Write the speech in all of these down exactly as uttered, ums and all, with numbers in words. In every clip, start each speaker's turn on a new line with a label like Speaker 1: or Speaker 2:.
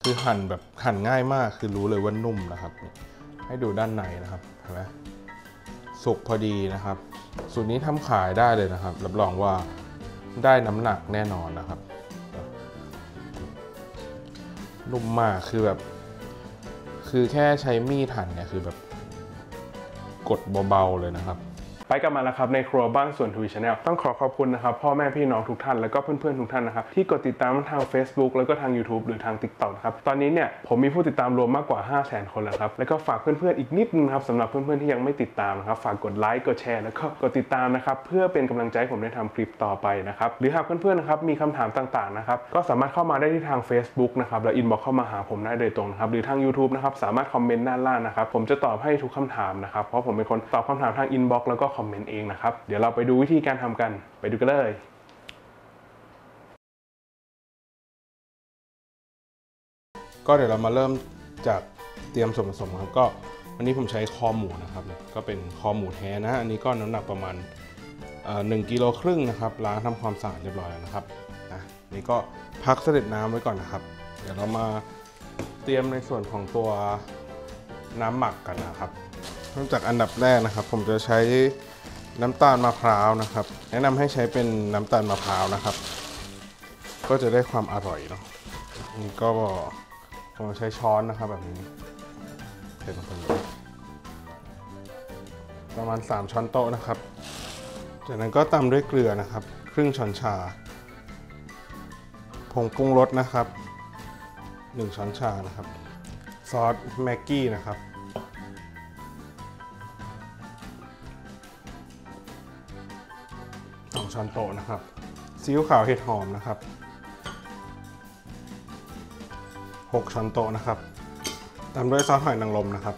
Speaker 1: คือหั่นแบบหั่นง่ายมากคือรู้เลยว่านุ่มนะครับให้ดูด้านในนะครับเห็นไหมสุกพอดีนะครับสูตรนี้ทำขายได้เลยนะครับรับรองว่าได้น้ำหนักแน่นอนนะครับนุ่มมากคือแบบคือแค่ใช้มีดหั่นเนี่ยคือแบบกดเบาๆเลยนะครับไปกันมาแล้วครับในครัวบ้านสวนทวีชาแนลต้องขอขอบคุณนะครับพ่อแม่พี่น้องทุกท่านแล้วก็เพื่อนๆทุกท่านนะครับที่กดติดตามทาง Facebook แล้วก็ทาง YouTube หรือทาง ติ๊กต็อก นะครับตอนนี้เนี่ยผมมีผู้ติดตามรวมมากกว่า ห้าแสน คนแล้วครับแล้วก็ฝากเพื่อนๆอีกนิดนึงครับสำหรับเพื่อนๆที่ยังไม่ติดตามนะครับฝากกดไลค์กดแชร์แล้วก็กดติดตามนะครับเพื่อเป็นกำลังใจให้ผมได้ทำคลิปต่อไปนะครับหรือหากเพื่อนๆนะครับมีคำถามต่างๆนะครับก็สามารถเข้ามาได้ที่ทาง Facebook นะครับแล้วอินบ็อกซ์เข้ามาหาผมได้โดยตรงนะครับหรือทาง YouTube นะครับสามารถคอมเมนต์ด้านล่างนะครับผมจะตอบให้ทุกคำถามนะครับเพราะผมเป็นคนตอบคำถามทางอินบ็อกซ์แล้วก็คอมเมนต์เองนะครับเดี๋ยวเราไปดูวิธีการทำกันไปดูกันเลยก็เดี๋ยวเรามาเริ่มจากเตรียมส่วนผสมครับก็วันนี้ผมใช้คอหมูนะครับก็เป็นคอหมูแท้นะอันนี้ก็น้ำหนักประมาณหนึ่งกิโลครึ่งนะครับล้างทำความสะอาดเรียบร้อยแล้วนะครับนะนี่ก็พักเสด็จน้ำไว้ก่อนนะครับเดี๋ยวเรามาเตรียมในส่วนของตัวน้ำหมักกันนะครับเริ่มจากอันดับแรกนะครับผมจะใช้น้ำตาลมะพร้าวนะครับแนะนำให้ใช้เป็นน้ำตาลมะพร้าวนะครับก็จะได้ความอร่อยเนาะนี่ก็ผมใช้ช้อนนะครับแบบนี้เทลงไปประมาณสามช้อนโต๊ะนะครับจากนั้นก็ตามด้วยเกลือนะครับครึ่งช้อนชาผงปรุงรสนะครับหนึ่งช้อนชานะครับซอสแม็กกี้นะครับสองช้อนโต๊ะนะครับซีอิ๊วขาวเห็ดหอมนะครับหกช้อนโต๊ะนะครับตามด้วยซอสหอยนางรมนะครับ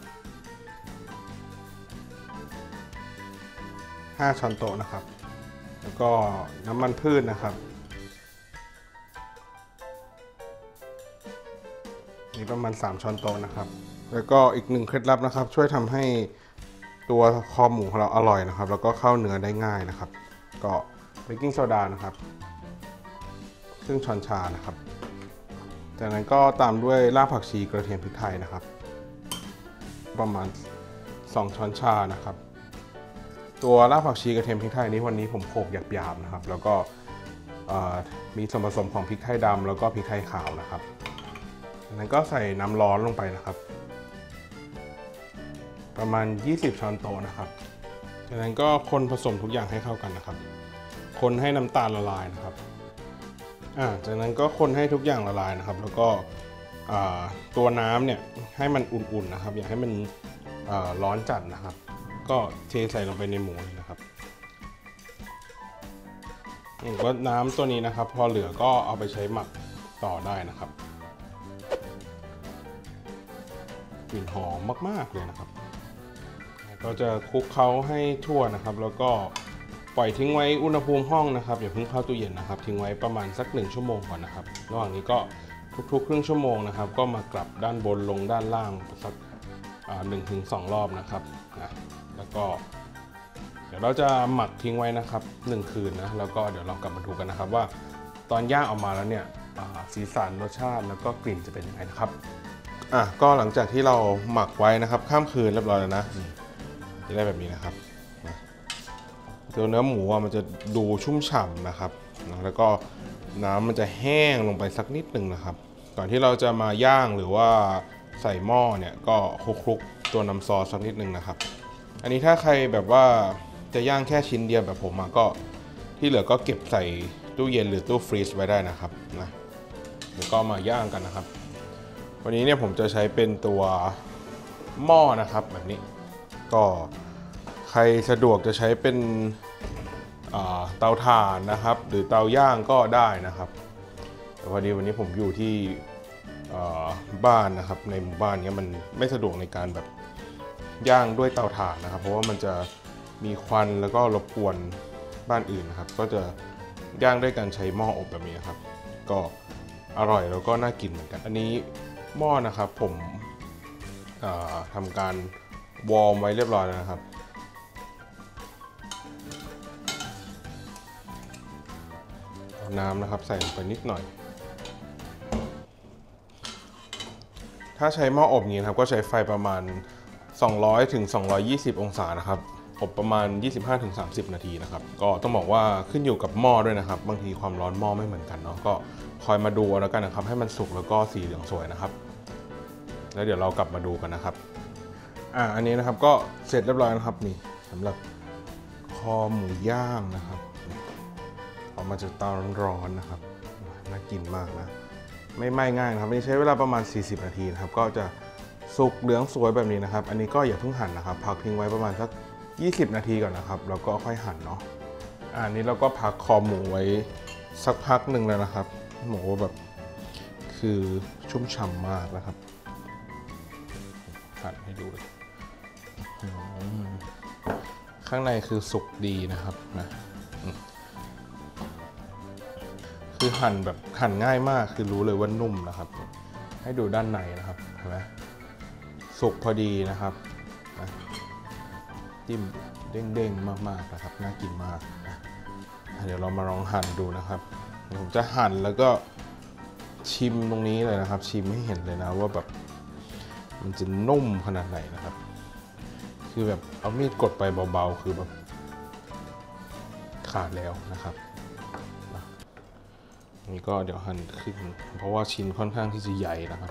Speaker 1: ห้าช้อนโต๊ะนะครับแล้วก็น้ำมันพืชนะครับนี่ประมาณสามช้อนโต๊ะนะครับแล้วก็อีกหนึ่งเคล็ดลับนะครับช่วยทำให้ตัวคอหมูของเราอร่อยนะครับแล้วก็เข้าเนื้อได้ง่ายนะครับก็เบกกิ้งโซดานะครับครึ่งช้อนชานะครับจากนั้นก็ตามด้วยรากผักชีกระเทียมพริกไทยนะครับประมาณสองช้อนชานะครับตัวรากผักชีกระเทียมพริกไทยนี้วันนี้ผมโขลกหยาบๆนะครับแล้วก็มีส่วนผสมของพริกไทยดำแล้วก็พริกไทยขาวนะครับจากนั้นก็ใส่น้ำร้อนลงไปนะครับประมาณยี่สิบช้อนโต๊ะนะครับจากนั้นก็คนผสมทุกอย่างให้เข้ากันนะครับคนให้น้ำตาลละลายนะครับอ่าจากนั้นก็คนให้ทุกอย่างละลายนะครับแล้วก็ตัวน้ำเนี่ยให้มันอุ่นๆนะครับอย่าให้มันร้อนจัดนะครับก็เทใส่ลงไปในหมูเลยนะครับก็น้ำตัวนี้นะครับพอเหลือก็เอาไปใช้หมักต่อได้นะครับกลิ่นหอมมากๆเลยนะครับก็จะคลุกเคล้าให้ทั่วนะครับแล้วก็ปล่อยทิ้งไว้อุณหภูมิห้องนะครับอย่าเพิ่งเข้าตู้เย็นนะครับทิ้งไว้ประมาณสักหนึ่งชั่วโมงก่อนนะครับระหว่างนี้ก็ทุกๆครึ่งชั่วโมงนะครับก็มากลับด้านบนลงด้านล่างสักหนึ่งถึงสองรอบนะครับนะแล้วก็เดี๋ยวเราจะหมักทิ้งไว้นะครับหนึ่งคืนนะแล้วก็เดี๋ยวเรากลับมาดูกันนะครับว่าตอนย่างออกมาแล้วเนี่ยสีสันรสชาติแล้วก็กลิ่นจะเป็นยังไงนะครับอ่ะก็หลังจากที่เราหมักไว้นะครับข้ามคืนเรียบร้อยแล้วนะจะได้แบบนี้นะครับตัวเนื้อหมูมันจะดูชุ่มฉ่ำนะครับแล้วก็น้ำมันจะแห้งลงไปสักนิดหนึ่งนะครับก่อนที่เราจะมาย่างหรือว่าใส่หม้อเนี่ยก็คลุกๆตัวน้ำซอสสักนิดหนึ่งนะครับอันนี้ถ้าใครแบบว่าจะย่างแค่ชิ้นเดียวแบบผมก็ที่เหลือก็เก็บใส่ตู้เย็นหรือตู้ฟรีซไว้ได้นะครับนะแล้วก็มาย่างกันนะครับวันนี้เนี่ยผมจะใช้เป็นตัวหม้อนะครับแบบนี้ก็ใครสะดวกจะใช้เป็นเตาถ่านนะครับหรือเตาย่างก็ได้นะครับแต่พอดีวันนี้ผมอยู่ที่บ้านนะครับในหมู่บ้านเนี้ยมันไม่สะดวกในการแบบย่างด้วยเตาถ่านนะครับเพราะว่ามันจะมีควันแล้วก็รบกวนบ้านอื่นนะครับก็จะย่างด้วยการใช้หม้ออบแบบนี้ครับก็อร่อยแล้วก็น่ากินเหมือนกันอันนี้หม้อนะครับผมทำการวอร์มไว้เรียบร้อยแล้วนะครับน้ำนะครับใส่ลงไปนิดหน่อยถ้าใช้หม้ออบนี้ครับก็ใช้ไฟประมาณสองร้อยถึงสองร้อยยี่สิบองศานะครับอบประมาณ ยี่สิบห้าถึงสามสิบ นาทีนะครับก็ต้องบอกว่าขึ้นอยู่กับหม้อด้วยนะครับบางทีความร้อนหม้อไม่เหมือนกันเนาะก็คอยมาดูแล้วกันนะครับให้มันสุกแล้วก็สีเหลืองสวยนะครับแล้วเดี๋ยวเรากลับมาดูกันนะครับอ่าอันนี้นะครับก็เสร็จเรียบร้อยนะครับนี่สำหรับคอหมูย่างนะครับออกมาจากเตาร้อนๆนะครับน่ากินมากนะไม่ไหม้ง่ายนะครับนี่ใช้เวลาประมาณสี่สิบนาทีนะครับก็จะสุกเหลืองสวยแบบนี้นะครับอันนี้ก็อย่าเพิ่งหั่นนะครับพักทิ้งไว้ประมาณสักยี่สิบนาทีก่อนนะครับแล้วก็ค่อยหั่นเนาะอันนี้เราก็พักคอหมูไว้สักพักหนึ่งแล้วนะครับหมูแบบคือชุ่มฉ่ำมากนะครับหั่นให้ดูเลยข้างในคือสุกดีนะครับนะคือหั่นแบบหั่นง่ายมากคือรู้เลยว่านุ่มนะครับให้ดูด้านในนะครับเห็นไหมสุกพอดีนะครับนะจิ้มเด้งๆมากๆนะครับน่ากินมากนะเดี๋ยวเรามาลองหั่นดูนะครับผมจะหั่นแล้วก็ชิมตรงนี้เลยนะครับชิมให้เห็นเลยนะว่าแบบมันจะนุ่มขนาดไหนนะครับคือแบบเอามีดกดไปเบาๆคือแบบขาดแล้วนะครับนี่ก็เดี๋ยวหั่นขึ้นเพราะว่าชิ้นค่อนข้างที่จะใหญ่นะครับ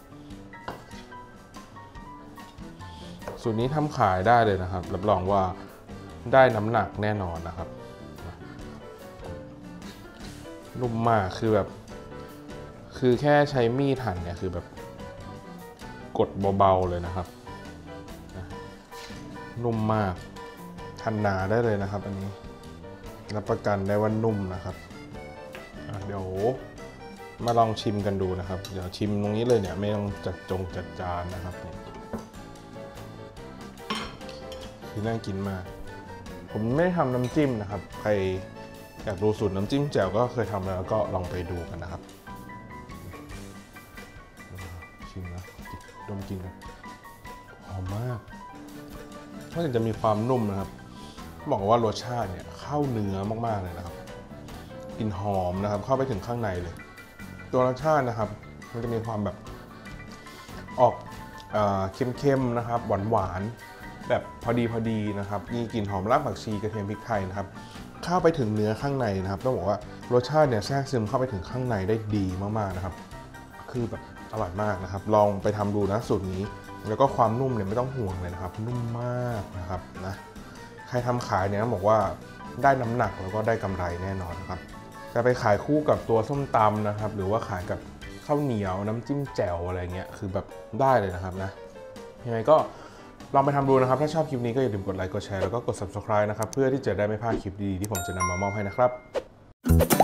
Speaker 1: สูตรนี้ทำขายได้เลยนะครับรับรองว่าได้น้ำหนักแน่นอนนะครับนุ่มมากคือแบบคือแค่ใช้มีดหั่นเนี่ยคือแบบกดเบาๆเลยนะครับนุ่มมากหั่นหนาได้เลยนะครับอันนี้รับประกันได้ว่านุ่มนะครับเดี๋ยวมาลองชิมกันดูนะครับเดี๋ยวชิมตรงนี้เลยเนี่ยไม่ต้องจัดจงจัดจานนะครับคือน่ากินมากผมไม่ทำน้ำจิ้มนะครับใครอยากดูสูตรน้ำจิ้มแจ่วก็เคยทำแล้วก็ลองไปดูกันนะครับชิมนะดมกินนะหอมมากนอกจากจะมีความนุ่มนะครับบอกว่ารสชาติเนี่ยเข้าเนื้อมากๆเลยนะครับกลิ่นหอมนะครับเข้าไปถึงข้างในเลยตัวรสชาตินะครับมันจะมีความแบบออกเข้มๆนะครับหวานๆแบบพอดีพอดีนะครับมีกลิ่นหอมรากผักชีกระเทียมพริกไทยนะครับเข้าไปถึงเนื้อข้างในนะครับต้องบอกว่ารสชาติเนี่ยแทรกซึมเข้าไปถึงข้างในได้ดีมากๆนะครับคือแบบอร่อยมากนะครับลองไปทำดูนะสูตรนี้แล้วก็ความนุ่มเนี่ยไม่ต้องห่วงเลยนะครับนุ่มมากนะครับนะใครทำขายเนี่ยบอกว่าได้น้ำหนักแล้วก็ได้กำไรแน่นอนครับจะไปขายคู่กับตัวส้มตำนะครับหรือว่าขายกับข้าวเหนียวน้ำจิ้มแจ่วอะไรเงี้ยคือแบบได้เลยนะครับนะยังไงก็ลองไปทำดูนะครับถ้าชอบคลิปนี้ก็อย่าลืมกดไลค์กดแชร์แล้วก็กด ซับสไครบ์ นะครับเพื่อที่จะได้ไม่พลาดคลิปดีๆที่ผมจะนำมามอบให้นะครับ